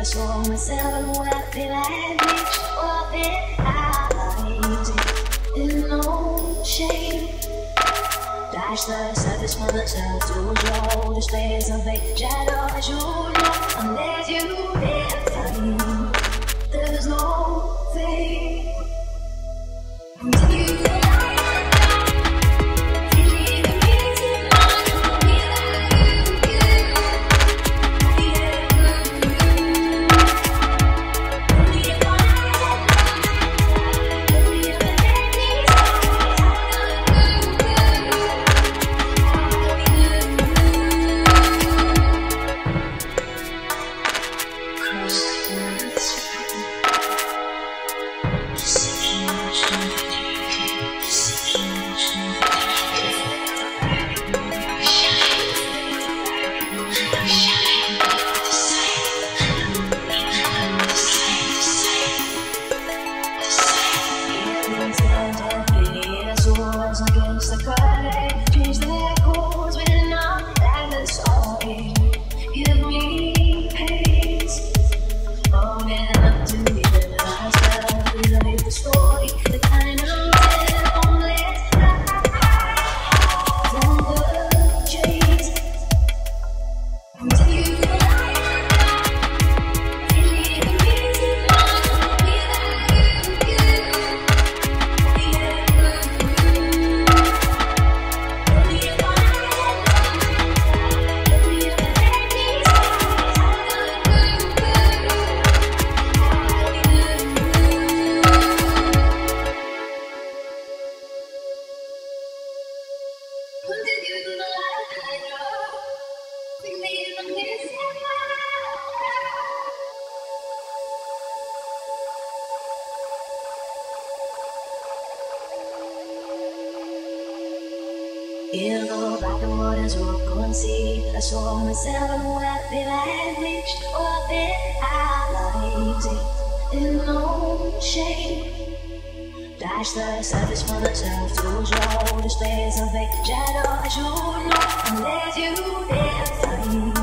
I saw myself what did I reach? What did I do? There's no shame. Dash the surface for the self to draw the space of a shadow as you know, unless you dare find. There's no fame. Until you feel the black and waters will go and see. I saw myself and what did I reach? What did I do? There's no shame. Dash the surface for the self to draw the space of a shadow as you know, unless you dare find.